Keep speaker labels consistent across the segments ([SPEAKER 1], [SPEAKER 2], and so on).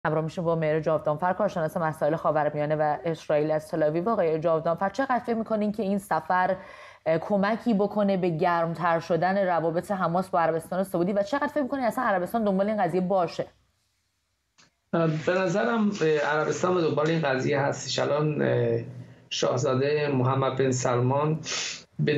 [SPEAKER 1] همراه میشیم با مهر جاودانفر، کارشناس مسائل خاورمیانه و اسرائیل از تل‌آویو. آقای جاودانفر، چقدر فکر می‌کنین که این سفر کمکی بکنه به گرمتر شدن روابط حماس با عربستان سعودی و چقدر فکر می‌کنین اصلا عربستان دنبال این قضیه باشه؟
[SPEAKER 2] به نظرم عربستان به دنبال این قضیه هستش. الان شاهزاده محمد بن سلمان به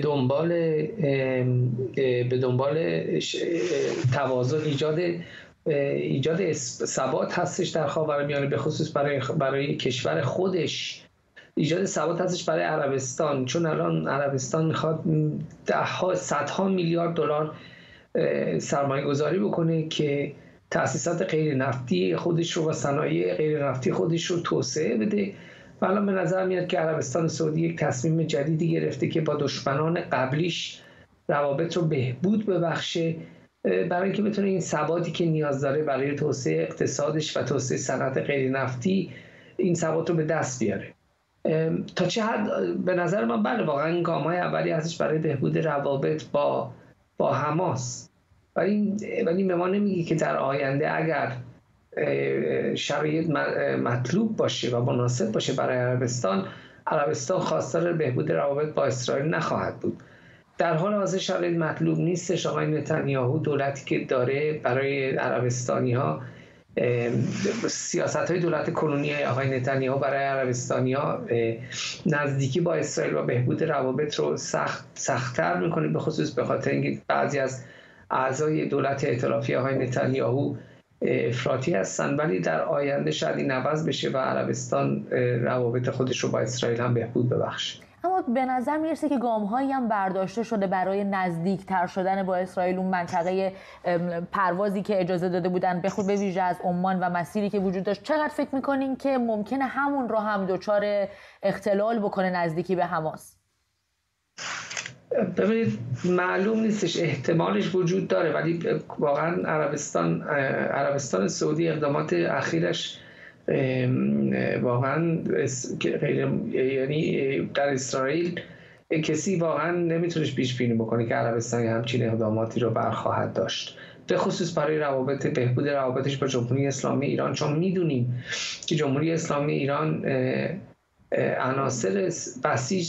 [SPEAKER 2] دنبال توازن ایجاد ثبات هستش در خاورمیانه، به خصوص برای کشور خودش. ایجاد ثبات هستش برای عربستان، چون الان عربستان میخواد صدها میلیارد دلار سرمایه گذاری بکنه که تأسیسات غیر نفتی خودش رو و صنایع غیر نفتی خودش رو توسعه بده. و الان به نظر میاد که عربستان سعودی یک تصمیم جدیدی گرفته که با دشمنان قبلیش روابط رو بهبود ببخشه، برای اینکه بتونه این ثباتی که نیاز داره برای توسعه اقتصادش و توسعه صنعت غیر نفتی، این ثبات رو به دست بیاره. تا چه حد به نظر من بله، واقعا این گام‌های اولی هستش برای بهبود روابط با حماس. ولی به ما نمیگه که در آینده اگر شرایط مطلوب باشه و مناسب باشه برای عربستان خواستار بهبود روابط با اسرائیل نخواهد بود. در حال حاضر شرایط مطلوب نیستش. آقای نتانیاهو دولتی که داره برای عربستانی‌ها، سیاست‌های دولت کنونی آقای نتانیاهو برای عربستانی‌ها نزدیکی با اسرائیل و بهبود روابط رو سخت‌تر می‌کنه، به خصوص به خاطر اینکه بعضی از اعضای دولت ائتلافی آقای نتانیاهو افراطی هستن. ولی در آینده شاید این عوض بشه و عربستان روابط خودش رو با اسرائیل هم بهبود ببخشه.
[SPEAKER 1] اما به نظر میرسه که گام‌هایی هم برداشته شده برای نزدیکتر شدن با اسرائیل. اون منطقه پروازی که اجازه داده بودن به ویژه از عمان و مسیری که وجود داشت، چقدر فکر میکنین که ممکنه همون رو هم دچار اختلال بکنه نزدیکی به حماس؟
[SPEAKER 2] ببینید، معلوم نیستش، احتمالش وجود داره، ولی واقعا عربستان سعودی اقدامات اخیرش واقعا یعنی در اسرائیل کسی واقعا نمیتونش پیش بینی بکنه که عربستان همچین اقداماتی رو برخواهد داشت، به خصوص برای بهبود روابطش با جمهوری اسلامی ایران. چون میدونیم که جمهوری اسلامی ایران عناصر بسیج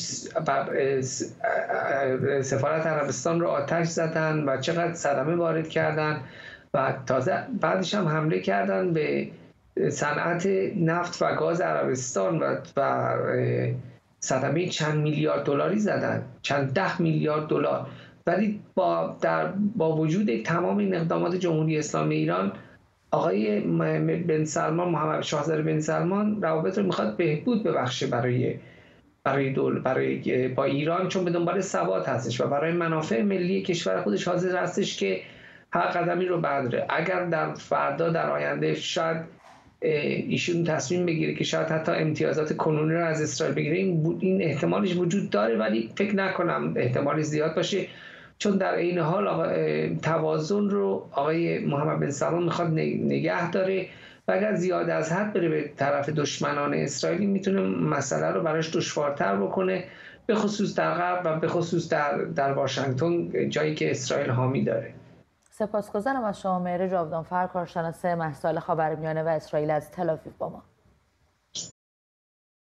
[SPEAKER 2] سفارت عربستان رو آتش زدن و چقدر صدمه وارد کردن و تازه بعدش هم حمله کردن به صنعت نفت و گاز عربستان و صدمه چند میلیارد دلاری زدن، چند 10 میلیارد دلار. ولی با وجود تمام این اقدامات جمهوری اسلامی ایران، آقای بن سلمان، محمد شاهزاده بن سلمان، روابط رو میخواد بهبود ببخشه برای با ایران، چون به دنبال ثبات هستش و برای منافع ملی کشور خودش حاضر هستش که هر قدمی رو برداره. اگر در آینده شاید ایشون تصمیم بگیره که شاید حتی امتیازات کنونی رو از اسرائیل بگیره، این احتمالش وجود داره، ولی فکر نکنم احتمالش زیاد باشه، چون در این حال توازن رو آقای محمد بن سلمان میخواد نگه داره و اگر زیاد از حد بره به طرف دشمنان اسرائیلی، میتونه مسئله رو براش دشوارتر بکنه، به خصوص در غرب و به خصوص در واشنگتن، جایی که اسرائیل حامی داره.
[SPEAKER 1] سپاسگزارم از شما مهر جاودانفر، کارشناس مسائل خاورمیانه و اسرائیل از تل‌آویو با ما.